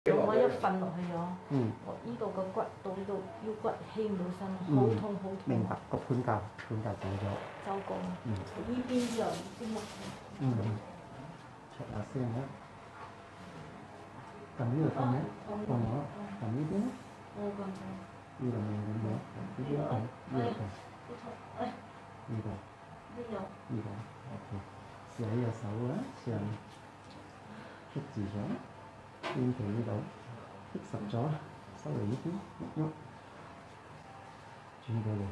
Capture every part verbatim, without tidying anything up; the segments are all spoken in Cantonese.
我一瞓落去咗， 嗯， 我呢度個骨到呢度腰骨起唔到身，好痛好痛。 明白，個盤架盤架走咗。 走過。 嗯。 呢邊就啲木。 嗯。check 下先啦。撳呢度撳咩？撳咗。撳呢邊咧？ 我撳咗。 呢度冇咁樣，呢邊撳，呢度撳。呢度。 呢度。 呢度。OK。試下呢隻手啦，上棘住咗，邊條呢度棘實咗，收嚟呢邊喐喐，轉過嚟，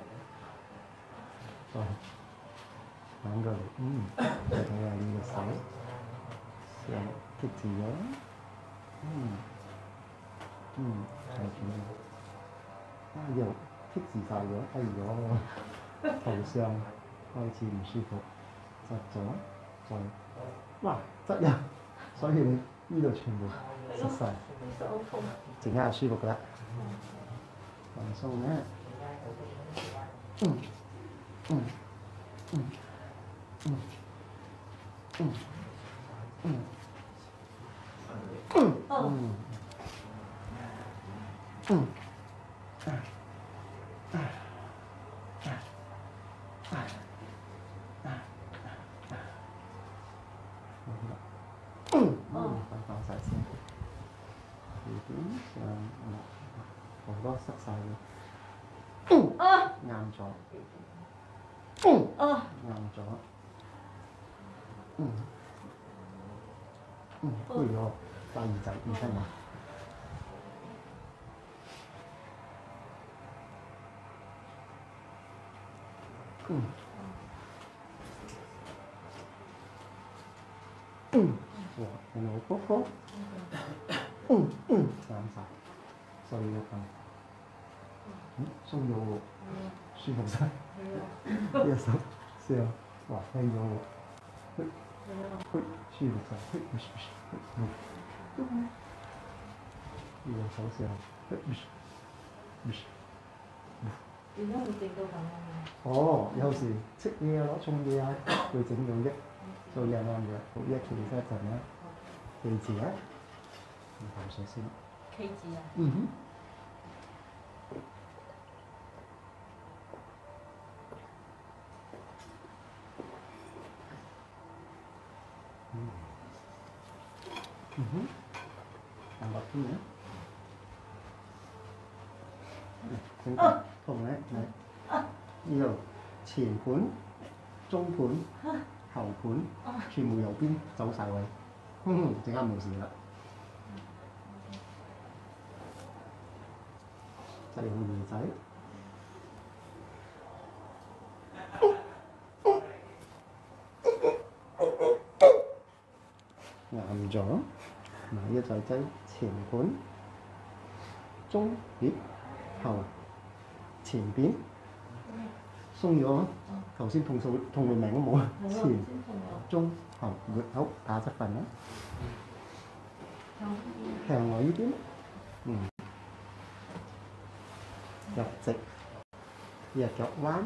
再反過嚟，嗯，再睇下呢隻手上棘住咗，嗯嗯，再轉過嚟，啊又棘住晒咗，哎呦，頭上開始唔舒服。窒咗，再，哇，窒呀！所以你呢度全部窒晒，陣間就舒服噶啦。放鬆咧，嗯嗯嗯嗯嗯嗯嗯嗯嗯啊啊啊啊！嗯，放放晒先，條件上好多塞晒嘅，啱咗，啱咗，嗯嗯，哎呦，大耳仔唔得嘛，嗯嗯。哇！原來好高，嗯嗯，啱晒，所以要咁，嗯，鬆咗喎，舒服晒，呢隻手上，哇，輕咗喎，嘿，嘿，舒服晒，嘿，唔舒服，嗯，呢隻手上，嘿，唔舒，唔舒， 點解會整到咁樣？ 哦，有時食嘢啊，攞重嘢啊，會整到嘅。做嘢啱嘅，好一企起身一陣啦，記住啊，唔啖水先。 K 字啊？ 嗯哼。嗯。嗯哼。ăn bật cái nữa. Chúng ta cùng đấy, đấy. Nhiều前盤、中盤、後盤，全部右邊走晒位，嗯，陣間冇事啦。就用耳仔。啱咗，嗱，一仔仔前盤、中咦後前邊鬆咗，頭先痛到痛到命都冇啊！前中後末好打側份啦，向我呢邊，嗯，入直，隻腳彎，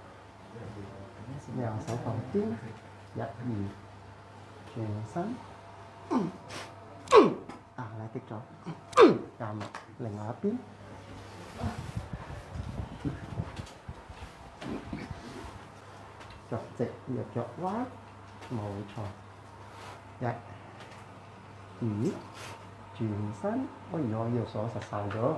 右手旁邊，一二，轉身。啊，拉低咗，啱啦，另外一邊，腳直，隻腳彎，冇錯，一、二，轉身，哎呀，要鎖實晒咗，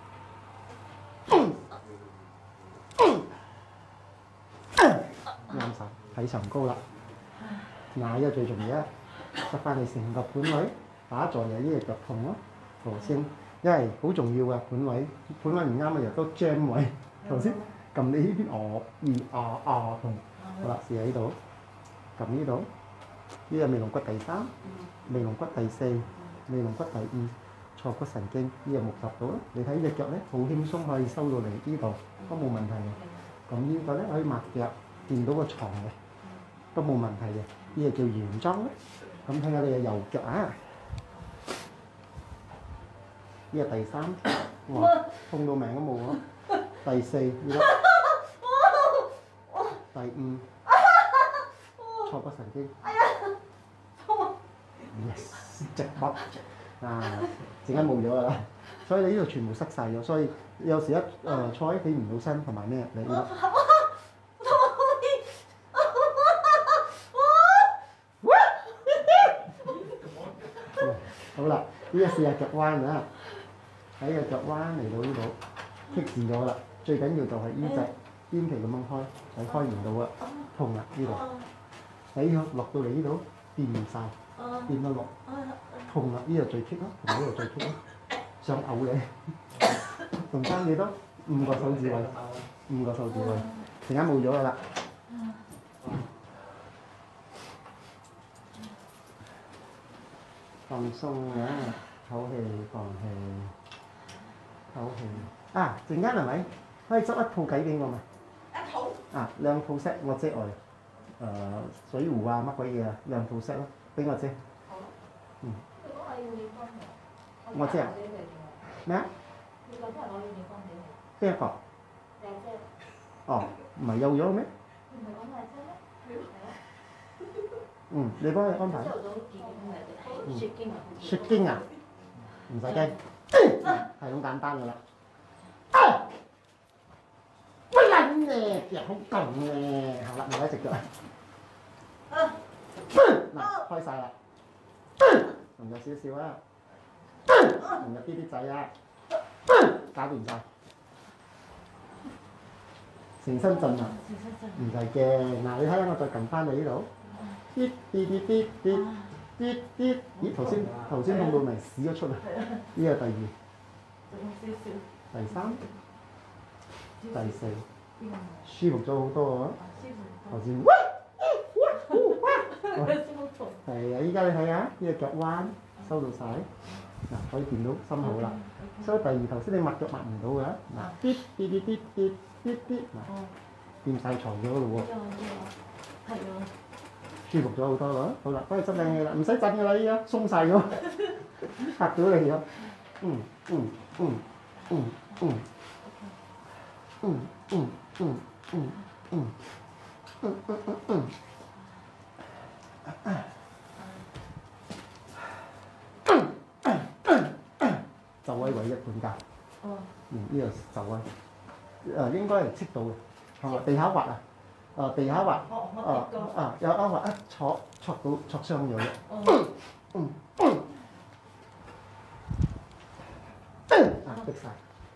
啱晒，睇上高啦，嗱，呢個最重要啊！執翻你成個盤位，打坐就呢隻腳痛咯。頭先，因為好重要嘅盤位，盤位唔啱嘅又都 jam 位。頭先撳你呢邊，哦，二啊啊痛。好啦，試喺度，撳呢度，呢個尾龍骨第三，尾龍骨第四，尾龍骨第五，坐骨神經呢個木十度啦。你睇呢隻腳咧，好輕鬆可以收到嚟呢度，都冇問題嘅。咁呢個咧可以抹腳，掂到個床嘅，都冇問題嘅。呢個叫原裝咧。咁睇下你嘅右腳啊！呢個第三，哇，痛到命都冇咯。第四，呢個第五，坐骨神經。Yes，直筆。 啊，陣間冇咗啦。所以你呢度全部塞晒咗，所以有時一誒、呃、坐起唔到身同埋咩，你呢？好啦，呢個試下腳彎啊，喺個腳彎嚟到呢度，棘住咗啦。最緊要就係呢隻邊皮咁樣開，喺開完到啊，痛啦呢度。喺落到嚟呢度掂晒，掂到落，痛啦！呢度最棘咯，同呢度最棘咯，想嘔你。仲爭幾多？五個手指位，五個手指位，陣間冇咗噶啦。放鬆啊，唞氣放氣，唞氣。啊，陣間係咪可以執一套計俾我嘛？一套。啊，兩套 set 我遮外。誒、呃、水壺啊乜鬼嘢啊，兩套 set 咯，俾我遮。好。嗯。我知啊。咩啊？你嗰啲係攞你地方俾邊一個？靚姐。哦，唔係有咗咩？唔係講靚姐咩？嗯，你幫佢安排。嗯、雪經啊。雪經啊？唔使驚，係咁簡單噶啦。乜撚咧？腳好勁咧！好啦，唔該隻腳。嗱，開晒啦，仲有少少啊，仲有啲啲仔啊，搞掂晒，成身震啊，唔使驚。嗱，你睇下我再撳翻你呢度，啲啲啲啲啲啲啲，咦頭先頭先痛到咪屎咗出啊？呢個第二，第三，第四，舒服咗好多啊！頭先。係啊！依家你睇下，呢個腳彎收到晒，嗱可以掂到心口啦。所以第二頭先你抹腳抹唔到㗎，嗱啲啲啲啲啲啲啲，嗱掂晒床咗咯喎。係啊，舒服咗好多咯。好啦，幫你執靚嘢啦，唔使震㗎啦，依家鬆晒咗，嚇到你咗。嗯嗯嗯嗯嗯嗯嗯嗯嗯嗯嗯嗯嗯嗯。就位位一半價。哦。嗯，呢度就位，誒應該係戚到嘅，係地下滑啊，誒地下滑，誒啊有啱滑一挫挫到挫傷咗嘅。哦。嗯嗯。啊，逼晒。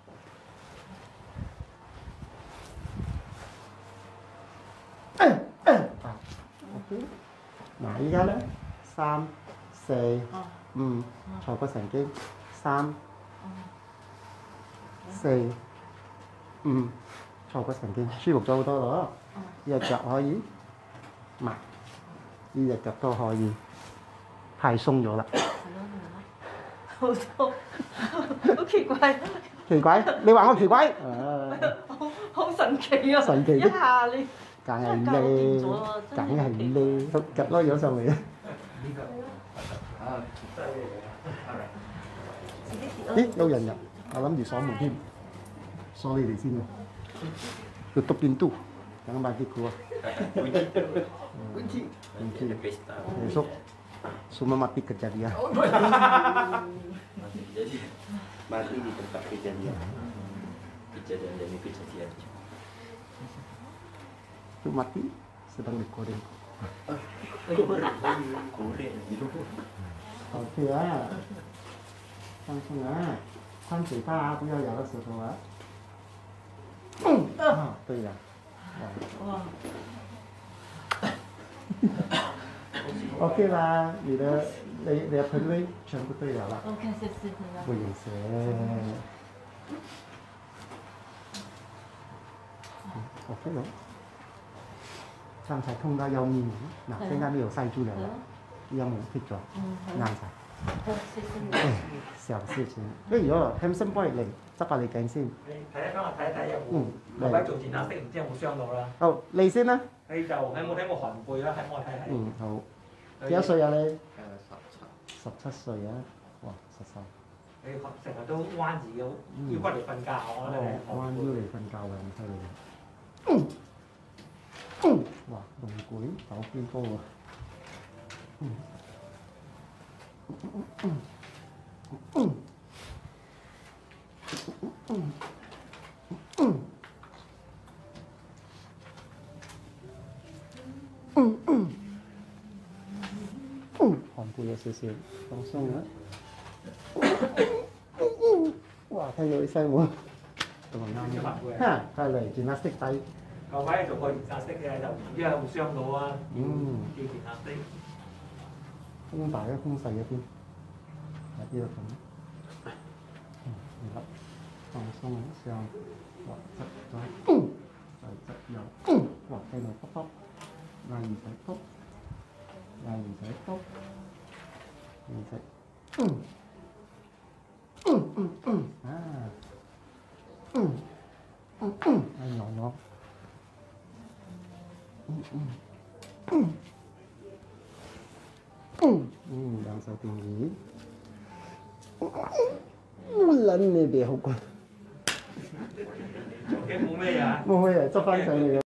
啊 ，OK。嗱，依家咧三四五坐骨神經，三四五坐骨神經，舒服咗好多咯。呢隻腳可以抹，呢隻腳都可以，太鬆咗啦。好痛，好奇怪。奇怪？你話我奇怪？好好神奇啊！神奇一下你。梗係咧，梗係咧，都夾攞咗上嚟啊！咦，有人入，我諗住鎖門添，鎖你哋先喎。Tutup pintu, jangan bagi keluar. Kunci. Kunci. Besok semua mati kejadian. Mati jadi mati di tempat kejadian. Kejadian demi kejadian. Itu mati sedang digoreng. Goreng. Oke啊，放鬆啊，關嘴巴啊，不要咬到舌頭啊。啊，對了。哇。OK 啦，你的你你的噴位全部對了啦。OK，謝謝你啦。不用謝。OK 咯。剛才痛到要命，嗱，現在沒有塞住了啦，腰冇棘咗，啱晒。小事情。不如果 Hanson boy 嚟執下你頸先。 你睇一間我睇一睇有冇？嗯。嗰位做健下式唔知有冇傷到啦？ 好，你先啦。 你就有冇聽過寒背啦？喺我睇睇。 嗯，好。幾多歲啊你？誒十七。十七歲啊！哇，實晒。 你成日都彎住腰腰骨嚟瞓覺，我覺得你。 彎腰嚟瞓覺嘅，咁犀利。嗯。嗯。哇，仲攰，手邊高喎。嗯。嗯嗯寒背有少少放鬆啦。哇！聽到啲聲喎，咁啊啱嘅。嚇，睇嚟 gymnastic 底。 舊排做過熱色嘅就唔知有冇傷到啊？ 嗯， 叫熱壓色。 胸大一胸細一啲，喺呢度咁。嗯，好，放鬆上，或側左，再側右，或喺度卜卜，拉耳仔卜，拉耳仔卜，耳仔，嗯，嗯嗯嗯，啊，嗯嗯嗯，拉nhỏ nhỏ，嗯嗯嗯。嗯，嗯，兩手掂椅，撚你哋好棍， 嘅冇咩啊？ 冇咩嘢，執翻上嚟嘅。